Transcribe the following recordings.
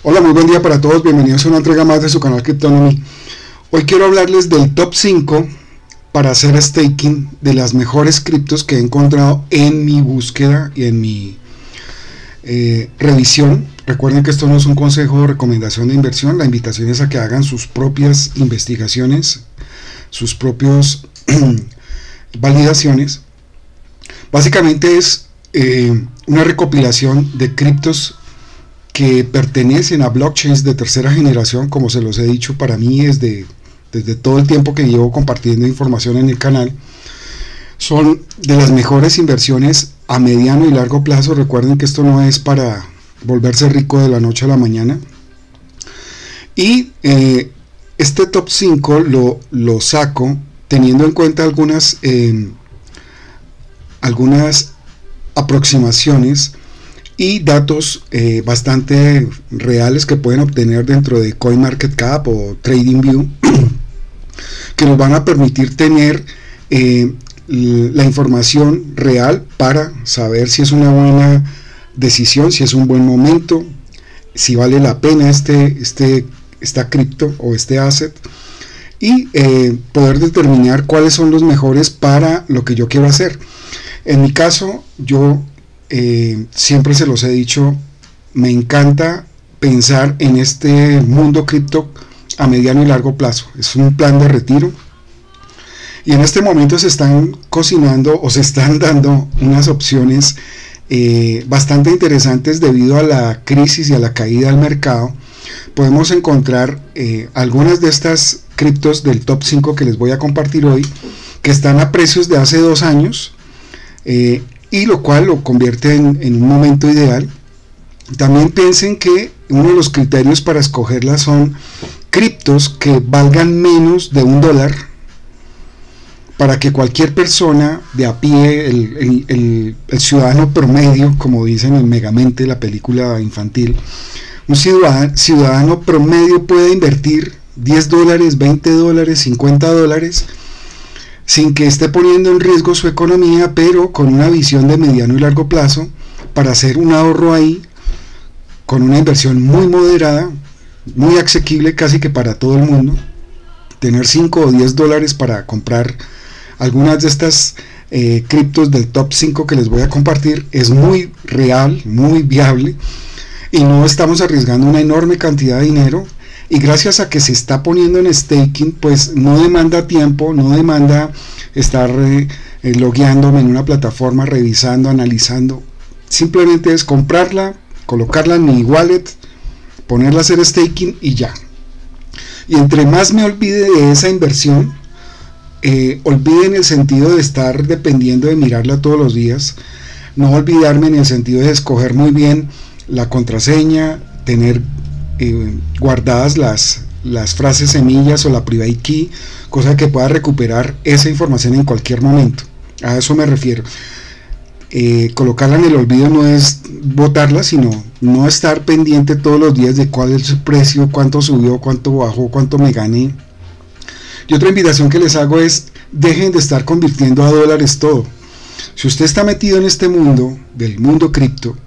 Hola, muy buen día para todos, bienvenidos a una entrega más de su canal Cryptonomy. Hoy quiero hablarles del top 5 para hacer staking de las mejores criptos que he encontrado en mi búsqueda y en mi revisión. Recuerden que esto no es un consejo o recomendación de inversión, la invitación es a que hagan sus propias investigaciones, sus propios validaciones. Básicamente es una recopilación de criptos que pertenecen a blockchains de tercera generación, como se los he dicho, para mí desde todo el tiempo que llevo compartiendo información en el canal. Son de las mejores inversiones a mediano y largo plazo. Recuerden que esto no es para volverse rico de la noche a la mañana. Y este top 5 lo saco teniendo en cuenta algunas aproximaciones y datos bastante reales que pueden obtener dentro de CoinMarketCap o TradingView, que nos van a permitir tener la información real para saber si es una buena decisión, si es un buen momento, si vale la pena esta cripto o este asset, y poder determinar cuáles son los mejores para lo que yo quiero hacer. En mi caso, yo siempre se los he dicho, me encanta pensar en este mundo cripto a mediano y largo plazo. Es un plan de retiro y en este momento se están cocinando o se están dando unas opciones bastante interesantes debido a la crisis y a la caída del mercado. Podemos encontrar algunas de estas criptos del top 5 que les voy a compartir hoy, que están a precios de hace 2 años, y lo cual lo convierte en un momento ideal. También piensen que uno de los criterios para escogerlas son criptos que valgan menos de $1, para que cualquier persona de a pie, el ciudadano promedio, como dicen en Megamente, la película infantil, un ciudadano promedio puede invertir $10, $20, $50, sin que esté poniendo en riesgo su economía, pero con una visión de mediano y largo plazo, para hacer un ahorro ahí, con una inversión muy moderada, muy asequible casi que para todo el mundo. Tener 5 o 10 dólares para comprar algunas de estas criptos del top 5 que les voy a compartir es muy real, muy viable, y no estamos arriesgando una enorme cantidad de dinero. Y gracias a que se está poniendo en staking, pues no demanda tiempo, no demanda estar logueándome en una plataforma, revisando, analizando. Simplemente es comprarla, colocarla en mi wallet, ponerla a hacer staking y ya. Y entre más me olvide de esa inversión, olvide en el sentido de estar dependiendo de mirarla todos los días, no olvidarme en el sentido de escoger muy bien la contraseña, tener guardadas las frases semillas o la private key, cosa que pueda recuperar esa información en cualquier momento. A eso me refiero. Colocarla en el olvido no es botarla, sino no estar pendiente todos los días de cuál es su precio, cuánto subió, cuánto bajó, cuánto me gané. Y otra invitación que les hago es: dejen de estar convirtiendo a dólares todo. Si usted está metido en este mundo, del mundo cripto,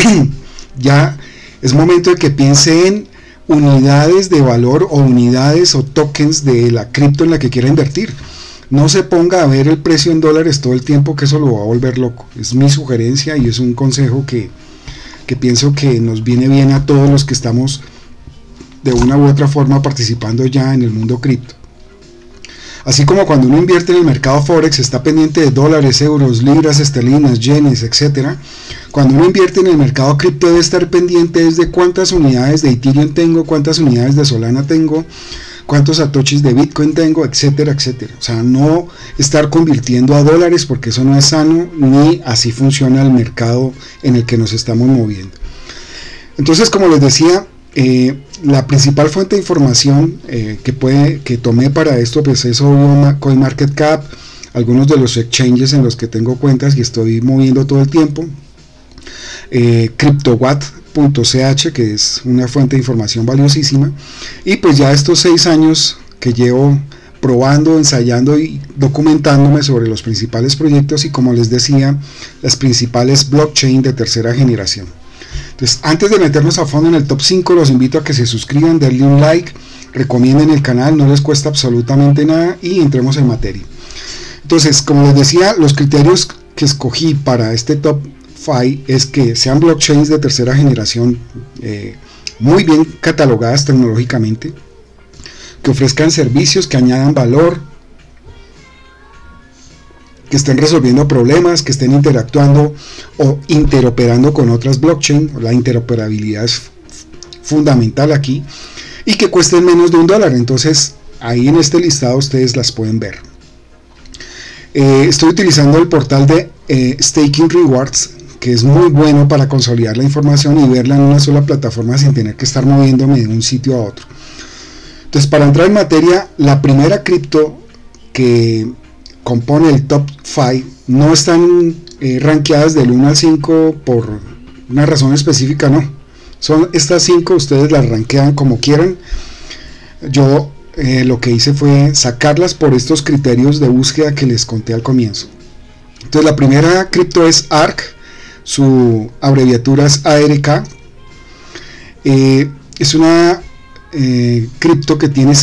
ya es momento de que piense en unidades de valor o unidades o tokens de la cripto en la que quiera invertir. No se ponga a ver el precio en dólares todo el tiempo, que eso lo va a volver loco. Es mi sugerencia y es un consejo que pienso que nos viene bien a todos los que estamos de una u otra forma participando ya en el mundo cripto. Así como cuando uno invierte en el mercado Forex, está pendiente de dólares, euros, libras esterlinas, yenes, etc. Cuando uno invierte en el mercado cripto debe estar pendiente de cuántas unidades de Ethereum tengo, cuántas unidades de Solana tengo, cuántos satoshis de Bitcoin tengo, etcétera, etcétera. O sea, no estar convirtiendo a dólares, porque eso no es sano, ni así funciona el mercado en el que nos estamos moviendo. Entonces, como les decía, la principal fuente de información que tomé para esto, pues es obvio CoinMarketCap, algunos de los exchanges en los que tengo cuentas y estoy moviendo todo el tiempo, CryptoWatt.ch, que es una fuente de información valiosísima, y pues ya estos 6 años que llevo probando, ensayando y documentándome sobre los principales proyectos y, como les decía, las principales blockchain de tercera generación. Entonces, antes de meternos a fondo en el top 5, los invito a que se suscriban, denle un like, recomienden el canal, no les cuesta absolutamente nada y entremos en materia. Entonces, como les decía, los criterios que escogí para este top 5 es que sean blockchains de tercera generación, muy bien catalogadas tecnológicamente, que ofrezcan servicios, que añadan valor, que estén resolviendo problemas, que estén interactuando o interoperando con otras blockchains. La interoperabilidad es fundamental aquí, y que cuesten menos de $1. Entonces ahí en este listado ustedes las pueden ver. Estoy utilizando el portal de Staking Rewards, que es muy bueno para consolidar la información y verla en una sola plataforma sin tener que estar moviéndome de un sitio a otro. Entonces, para entrar en materia, la primera cripto que compone el top 5 no están rankeadas del 1 al 5 por una razón específica, no. Son estas 5, ustedes las rankean como quieran. Yo lo que hice fue sacarlas por estos criterios de búsqueda que les conté al comienzo. Entonces, la primera cripto es ARK, su abreviatura es ARK. Es una cripto que tiene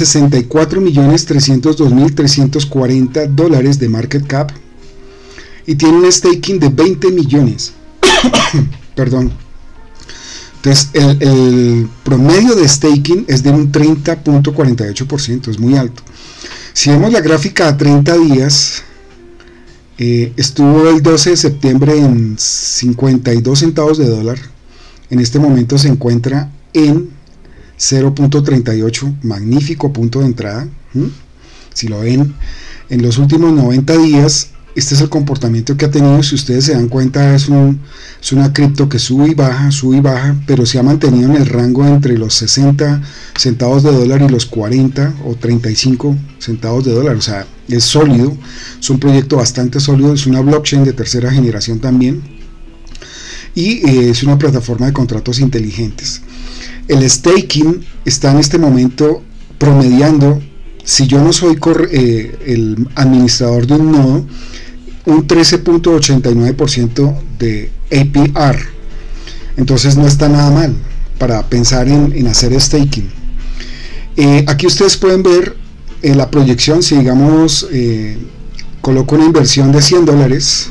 $64.302.340 de market cap y tiene un staking de 20 millones. Perdón. Entonces el promedio de staking es de un 30.48%, es muy alto. Si vemos la gráfica a 30 días, estuvo el 12 de septiembre en 52 centavos de dólar. En este momento se encuentra en 0.38, magnífico punto de entrada. Si lo ven, en los últimos 90 días, este es el comportamiento que ha tenido. Si ustedes se dan cuenta, es una cripto que sube y baja, pero se ha mantenido en el rango entre los 60 centavos de dólar y los 40 o 35 centavos de dólar. O sea, es sólido, es un proyecto bastante sólido, es una blockchain de tercera generación también, y es una plataforma de contratos inteligentes. El staking está en este momento promediando, si yo no soy el administrador de un nodo, un 13.89% de APR. Entonces no está nada mal para pensar en hacer staking. Aquí ustedes pueden ver la proyección. Si digamos coloco una inversión de $100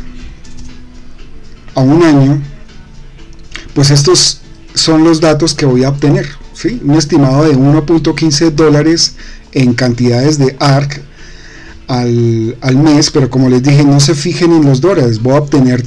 a un año, pues estos son los datos que voy a obtener, ¿sí? Un estimado de $1.15 en cantidades de ARK al mes, pero como les dije, no se fijen en los dólares. Voy a obtener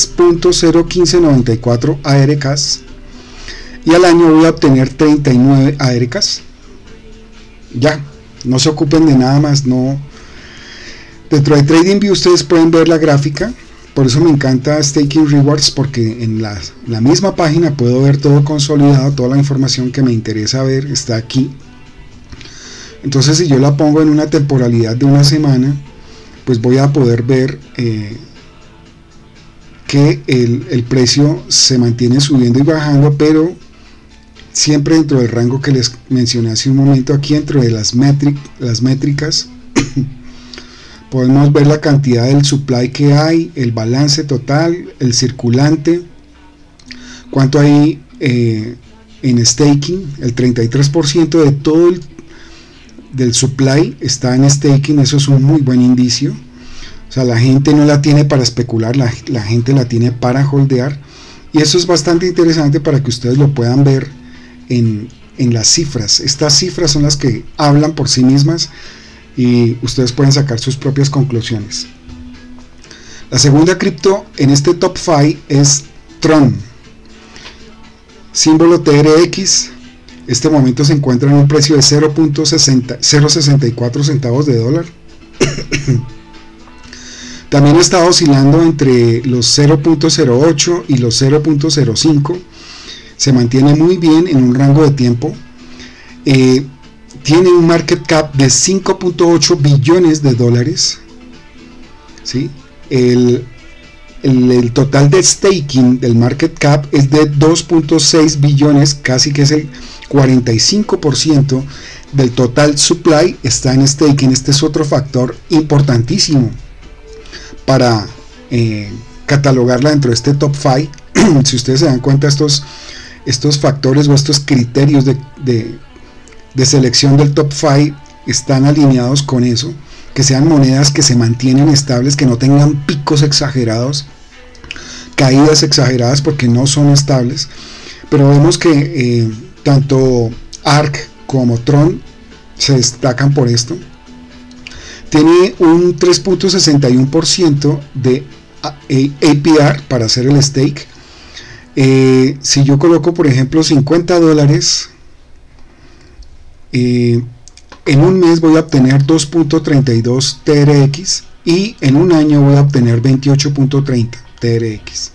3.01594 ARKs y al año voy a obtener 39 ARKs. Ya, no se ocupen de nada más. No. Dentro de TradingView ustedes pueden ver la gráfica. Por eso me encanta Staking Rewards, porque en la misma página puedo ver todo consolidado, toda la información que me interesa ver está aquí. Entonces, si yo la pongo en una temporalidad de una semana, pues voy a poder ver que el precio se mantiene subiendo y bajando, pero siempre dentro del rango que les mencioné hace un momento. Aquí dentro de las métricas podemos ver la cantidad del supply que hay, el balance total, el circulante, cuánto hay en staking. El 33% de todo del supply está en staking. Eso es un muy buen indicio. O sea, la gente no la tiene para especular, la gente la tiene para holdear, y eso es bastante interesante para que ustedes lo puedan ver en las cifras. Estas cifras son las que hablan por sí mismas y ustedes pueden sacar sus propias conclusiones. La segunda cripto en este top 5 es Tron, símbolo TRX. Este momento se encuentra en un precio de 0.64 centavos de dólar. También está oscilando entre los 0.08 y los 0.05. Se mantiene muy bien en un rango de tiempo. Tiene un market cap de 5.8 billones de dólares. ¿Sí? El total de staking del market cap es de 2.6 billones, casi que es el 45% del total supply está en staking. Este es otro factor importantísimo para catalogarla dentro de este top 5. Si ustedes se dan cuenta, estos estos factores o estos criterios de selección del top 5 están alineados con eso, que sean monedas que se mantienen estables, que no tengan picos exagerados, caídas exageradas, porque no son estables. Pero vemos que tanto ARK como Tron se destacan por esto. Tiene un 3.61% de APR para hacer el stake. Si yo coloco, por ejemplo, $50, en un mes voy a obtener 2.32 TRX y en un año voy a obtener 28.30 TRX.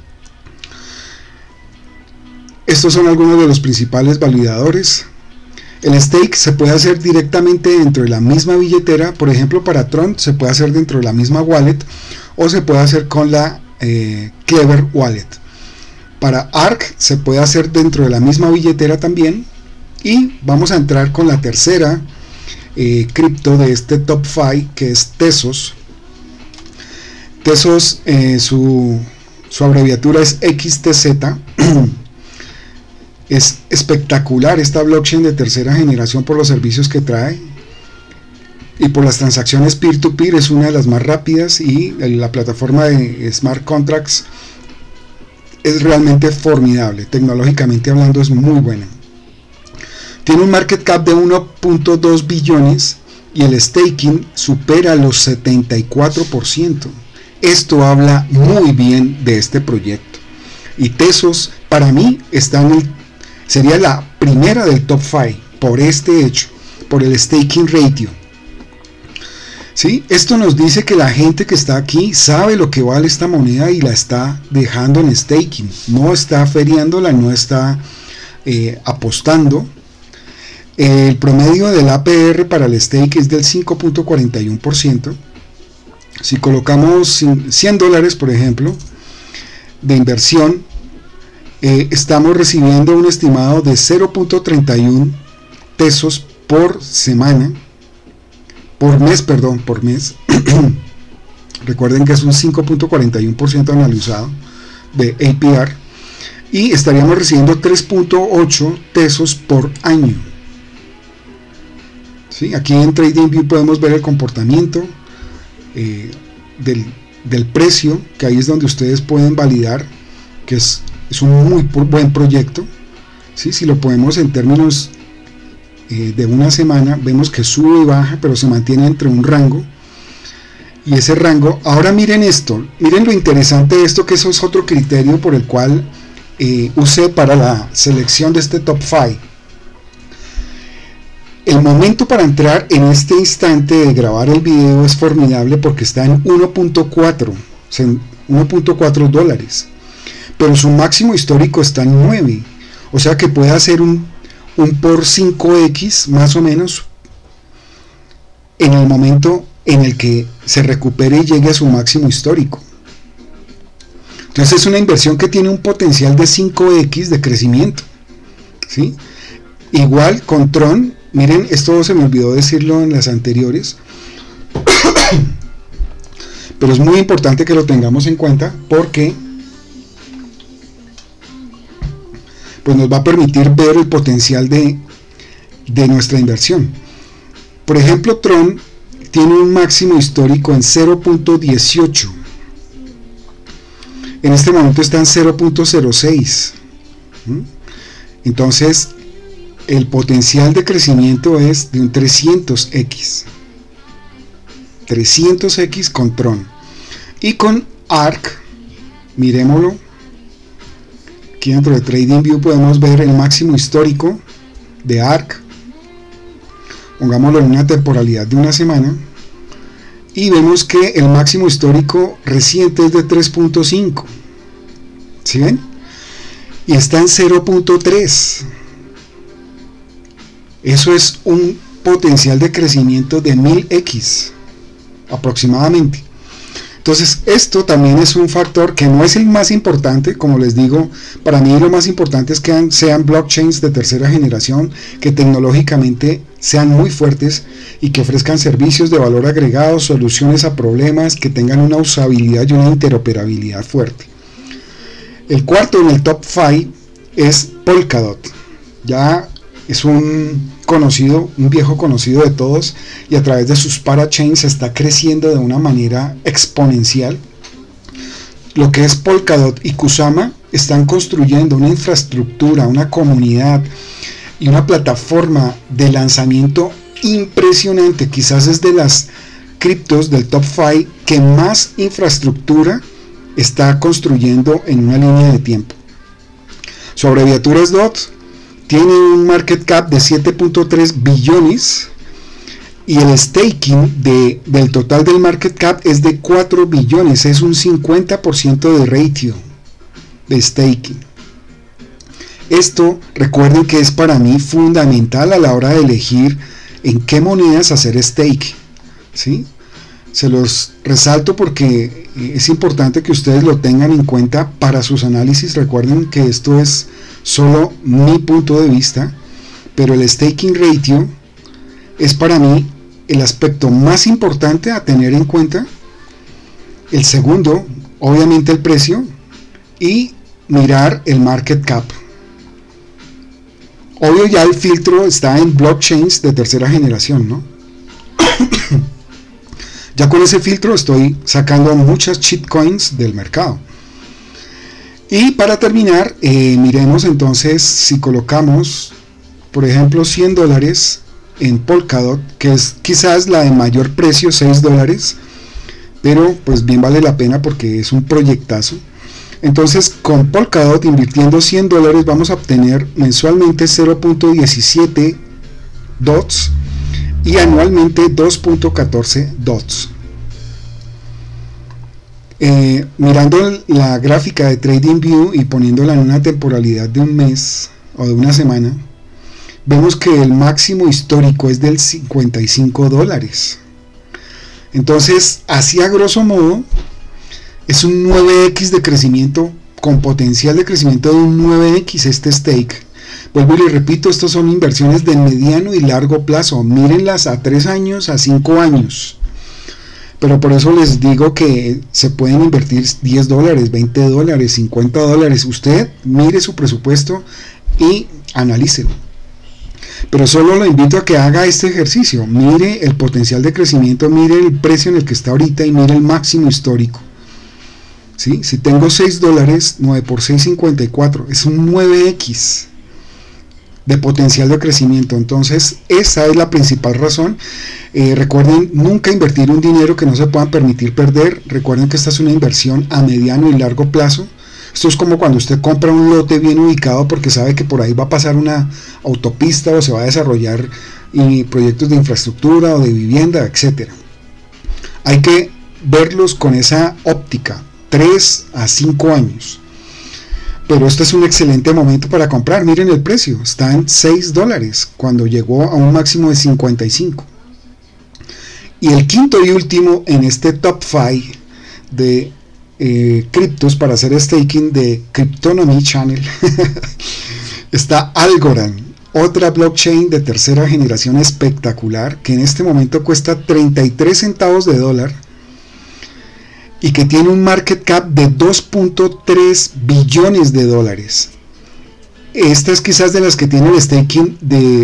Estos son algunos de los principales validadores. El stake se puede hacer directamente dentro de la misma billetera. Por ejemplo, para Tron se puede hacer dentro de la misma wallet, o se puede hacer con la Clever Wallet. Para ARK se puede hacer dentro de la misma billetera también. Y vamos a entrar con la tercera cripto de este top 5, que es Tezos. Tezos, su abreviatura es XTZ. Es espectacular esta blockchain de tercera generación por los servicios que trae y por las transacciones peer-to-peer. Es una de las más rápidas, y la plataforma de smart contracts es realmente formidable. Tecnológicamente hablando es muy buena. Tiene un market cap de 1.2 billones y el staking supera los 74%. Esto habla muy bien de este proyecto, y Tezos para mí sería la primera del top 5 por este hecho, por el staking ratio. ¿Sí? Esto nos dice que la gente que está aquí sabe lo que vale esta moneda y la está dejando en staking, no está feriándola, no está apostando. El promedio del APR para el stake es del 5.41%. Si colocamos $100, por ejemplo, de inversión, estamos recibiendo un estimado de 0.31 Tezos por semana, por mes. Recuerden que es un 5.41% analizado de APR, y estaríamos recibiendo 3.8 Tezos por año. ¿Sí? Aquí en TradingView podemos ver el comportamiento del precio, que ahí es donde ustedes pueden validar que es un muy buen proyecto. ¿Sí? Si lo podemos en términos de una semana, vemos que sube y baja, pero se mantiene entre un rango, y ese rango, ahora miren esto, miren lo interesante de esto, que eso es otro criterio por el cual usé para la selección de este top 5. El momento para entrar en este instante de grabar el video es formidable, porque está en 1.4 dólares, pero su máximo histórico está en 9, o sea que puede hacer un por 5x más o menos en el momento en el que se recupere y llegue a su máximo histórico. Entonces es una inversión que tiene un potencial de 5x de crecimiento, ¿sí? Igual con Tron, miren, esto se me olvidó decirlo en las anteriores, pero es muy importante que lo tengamos en cuenta, porque pues nos va a permitir ver el potencial de nuestra inversión. Por ejemplo, Tron tiene un máximo histórico en 0.18. En este momento está en 0.06. Entonces, el potencial de crecimiento es de un 300x. 300x con Tron. Y con ARK, miremoslo. Aquí dentro de TradingView podemos ver el máximo histórico de ARK. Pongámoslo en una temporalidad de una semana, y vemos que el máximo histórico reciente es de 3.5. ¿Sí ven? Y está en 0.3. Eso es un potencial de crecimiento de 1000x aproximadamente. Entonces esto también es un factor que no es el más importante. Como les digo, para mí lo más importante es que sean blockchains de tercera generación, que tecnológicamente sean muy fuertes y que ofrezcan servicios de valor agregado, soluciones a problemas, que tengan una usabilidad y una interoperabilidad fuerte. El cuarto en el top 5 es Polkadot. Ya es un viejo conocido de todos, y a través de sus parachains está creciendo de una manera exponencial. Lo que es Polkadot y Kusama están construyendo una infraestructura, una comunidad y una plataforma de lanzamiento impresionante. Quizás es de las criptos del top 5 que más infraestructura está construyendo en una línea de tiempo. Su abreviatura es DOT, tiene un market cap de 7.3 billones y el staking del total del market cap es de 4 billones, es un 50% de ratio de staking. Esto, recuerden que es para mí fundamental a la hora de elegir en qué monedas hacer stake, ¿sí? Se los resalto porque es importante que ustedes lo tengan en cuenta para sus análisis. Recuerden que esto es solo mi punto de vista, pero el staking ratio es para mí el aspecto más importante a tener en cuenta. El segundo, obviamente, el precio, y mirar el market cap. Obvio, ya el filtro está en blockchains de tercera generación, ¿no? Ya con ese filtro estoy sacando muchas shitcoins del mercado. Y para terminar, miremos entonces si colocamos, por ejemplo, $100 en Polkadot, que es quizás la de mayor precio, $6, pero pues bien vale la pena porque es un proyectazo. Entonces, con Polkadot, invirtiendo $100, vamos a obtener mensualmente 0.17 DOTs y anualmente 2.14 DOTs. Mirando la gráfica de TradingView y poniéndola en una temporalidad de un mes o de una semana, vemos que el máximo histórico es del $55. Entonces, así a grosso modo, es un 9x de crecimiento, con potencial de crecimiento de un 9x este stake. Vuelvo y les repito, estos son inversiones de mediano y largo plazo. Mírenlas a 3 años, a 5 años. Pero por eso les digo que se pueden invertir $10, $20, $50. Usted mire su presupuesto y analícelo. Pero solo lo invito a que haga este ejercicio. Mire el potencial de crecimiento, mire el precio en el que está ahorita y mire el máximo histórico. ¿Sí? Si tengo $6, 9 por 6, 54. Es un 9x de potencial de crecimiento. Entonces esa es la principal razón. Recuerden nunca invertir un dinero que no se puedan permitir perder. Recuerden que esta es una inversión a mediano y largo plazo. Esto es como cuando usted compra un lote bien ubicado porque sabe que por ahí va a pasar una autopista o se va a desarrollar proyectos de infraestructura o de vivienda, etc. Hay que verlos con esa óptica, 3 a 5 años. Pero este es un excelente momento para comprar. Miren el precio, está en $6 cuando llegó a un máximo de 55. Y el quinto y último en este top 5 de criptos para hacer staking de Cryptonomy Channel está Algorand, otra blockchain de tercera generación espectacular que en este momento cuesta 33 centavos de dólar y que tiene un market cap de 2.3 billones de dólares. Esta es quizás de las que tiene el staking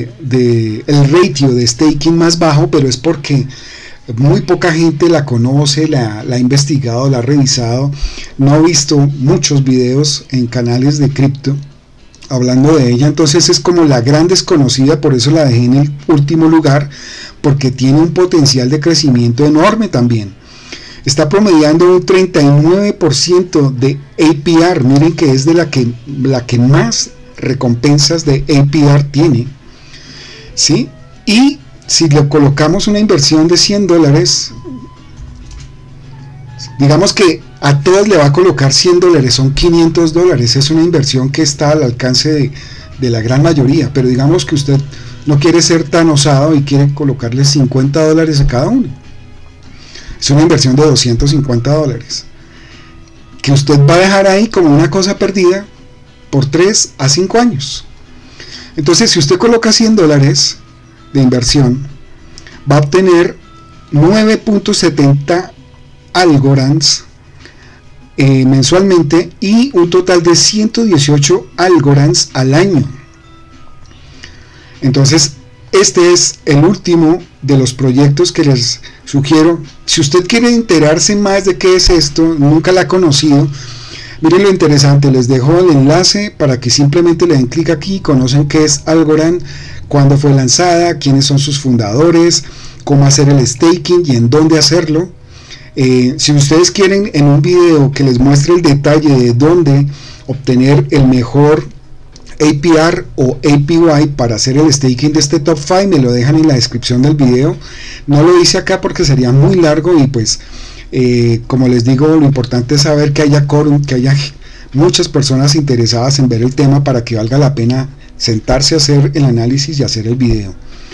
el ratio de staking más bajo, pero es porque muy poca gente la conoce, la ha investigado, la ha revisado. No he visto muchos videos en canales de cripto hablando de ella, entonces es como la gran desconocida, por eso la dejé en el último lugar, porque tiene un potencial de crecimiento enorme también. Está promediando un 39% de APR. Miren que es de la que más recompensas de APR tiene, ¿sí? Y si le colocamos una inversión de $100, digamos que a todas le va a colocar $100, son $500. Es una inversión que está al alcance de la gran mayoría, pero digamos que usted no quiere ser tan osado y quiere colocarle $50 a cada uno. Es una inversión de $250 que usted va a dejar ahí como una cosa perdida por 3 a 5 años. Entonces, si usted coloca $100 de inversión, va a obtener 9.70 Algorands mensualmente y un total de 118 Algorands al año. Entonces este es el último de los proyectos que les sugiero. Si usted quiere enterarse más de qué es esto, nunca la ha conocido, miren lo interesante, les dejo el enlace para que simplemente le den clic aquí y conocen qué es Algorand, cuándo fue lanzada, quiénes son sus fundadores, cómo hacer el staking y en dónde hacerlo. Si ustedes quieren en un video que les muestre el detalle de dónde obtener el mejor APR o APY para hacer el staking de este top 5, me lo dejan en la descripción del video. No lo hice acá porque sería muy largo y pues como les digo, lo importante es saber que haya quórum, que haya muchas personas interesadas en ver el tema para que valga la pena sentarse a hacer el análisis y hacer el video.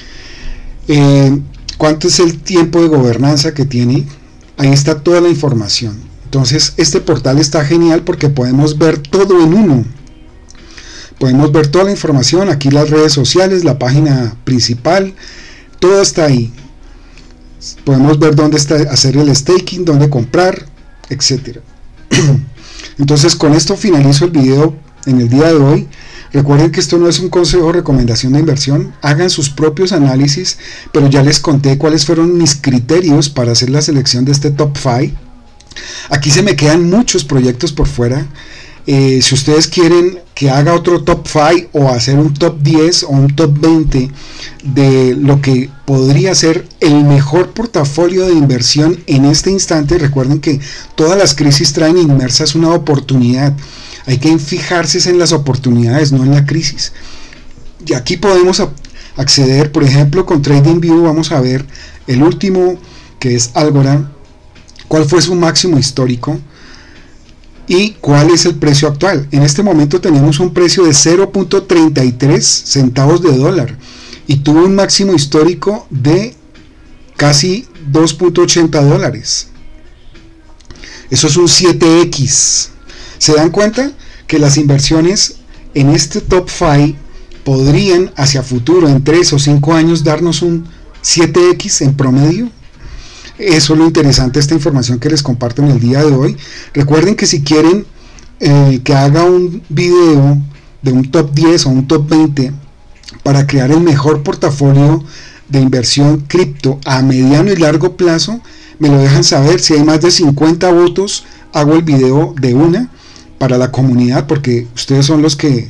¿Cuánto es el tiempo de gobernanza que tiene? Ahí está toda la información. Entonces este portal está genial porque podemos ver todo en uno. Podemos ver toda la información, aquí las redes sociales, la página principal, todo está ahí. Podemos ver dónde está hacer el staking, dónde comprar, etcétera. Entonces con esto finalizo el video en el día de hoy. Recuerden que esto no es un consejo o recomendación de inversión, hagan sus propios análisis, pero ya les conté cuáles fueron mis criterios para hacer la selección de este top 5. Aquí se me quedan muchos proyectos por fuera. Si ustedes quieren que haga otro top 5 o hacer un top 10 o un top 20 de lo que podría ser el mejor portafolio de inversión en este instante, recuerden que todas las crisis traen inmersas una oportunidad. Hay que fijarse en las oportunidades, no en la crisis. Y aquí podemos acceder, por ejemplo, con TradingView vamos a ver el último, que es Algorand, cuál fue su máximo histórico y cuál es el precio actual. En este momento tenemos un precio de 0.33 centavos de dólar y tuvo un máximo histórico de casi 2.80 dólares. Eso es un 7x. ¿Se dan cuenta que las inversiones en este top 5 podrían hacia futuro, en 3 o 5 años, darnos un 7x en promedio? Eso es lo interesante de esta información que les comparto en el día de hoy. Recuerden que si quieren que haga un video de un top 10 o un top 20 para crear el mejor portafolio de inversión cripto a mediano y largo plazo, me lo dejan saber. Si hay más de 50 votos, hago el video de una para la comunidad, porque ustedes son los que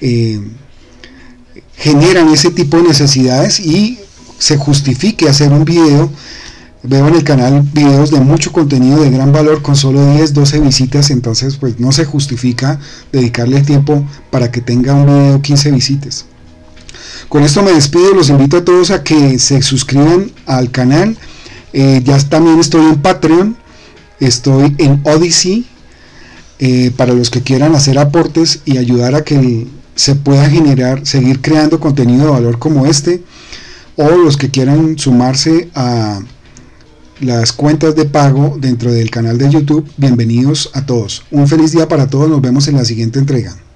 generan ese tipo de necesidades y se justifique hacer un video. Veo en el canal videos de mucho contenido de gran valor con solo 10, 12 visitas, entonces pues no se justifica dedicarle el tiempo para que tenga un video 15 visitas. Con esto me despido, los invito a todos a que se suscriban al canal. Ya también estoy en Patreon, estoy en Odyssey, para los que quieran hacer aportes y ayudar a que se pueda generar, seguir creando contenido de valor como este, o los que quieran sumarse a las cuentas de pago dentro del canal de YouTube. Bienvenidos a todos, un feliz día para todos, nos vemos en la siguiente entrega.